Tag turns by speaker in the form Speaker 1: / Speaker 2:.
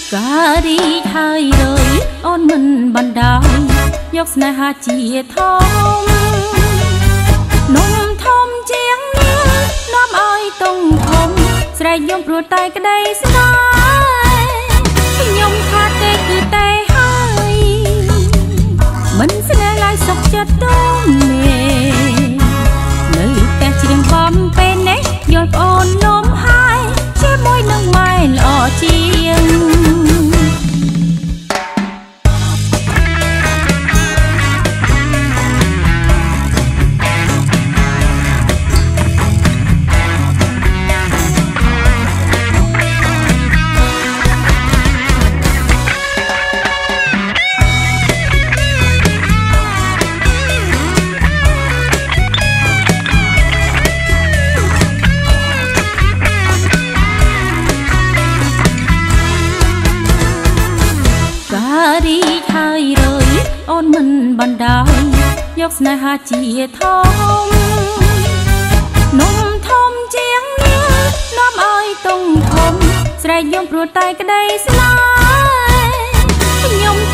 Speaker 1: ការីហើយរើយអូនមិនបណ្ដោយយកស្នេហាជាធំនំធំជាងនាងនាំឲ្យតុងធំស្រែកយំព្រោះតែក្តីស្នេហ៍ខ្ញុំថាទេគឺតែហើយមិនស្នេហ៍ឡើយសុខចិត្តទុំមេនៅផ្ទះច្រៀងបំពេលនេះយល់ប្អូននំហើយជាមួយនឹងម៉ែល្អជាងរីកហើយរើយអូនមិនបណ្ដោយយកស្នេហាជាធំនំធំជាងនាងនាំឲ្យតុងធំស្រែកយំព្រោះតែក្តីស្នេហ៍ខ្ញុំ